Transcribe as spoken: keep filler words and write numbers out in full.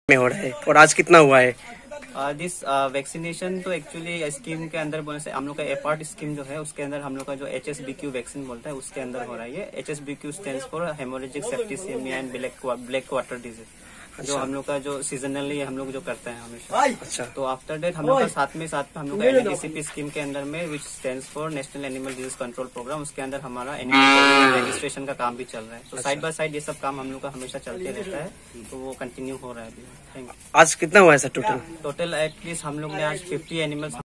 में हो रहा है और आज कितना हुआ है? दिस वैक्सीनेशन तो एक्चुअली स्कीम के अंदर बोलने से हम लोग का एपार्ट स्कीम जो है उसके अंदर हम लोग का जो H S B Q vaccine बोलता है उसके अंदर हो रहा है। ये H S B Q stands for haemorrhagic septicaemia and black black water disease, जो हम लोग का जो सीजनली हम लोग जो करते हैं हमेशा। अच्छा, तो आफ्टर डेट हम लोग का साथ में साथ में हम लोग का N A D C P scheme के अंदर में which stands for national animal disease control programme, उसके अंदर हमारा एनिमल रजिस्ट्रेशन का काम भी चल रहा है। तो साइड बाय साइड ये सब काम हम लोग का हमेशा चलते रहता है, तो वो कंटिन्यू हो रहा है अभी। Thank you. आज कितना हुआ है सर टोटल? टोटल एटलीस्ट हम लोग ने आज फिफ्टी एनिमल्स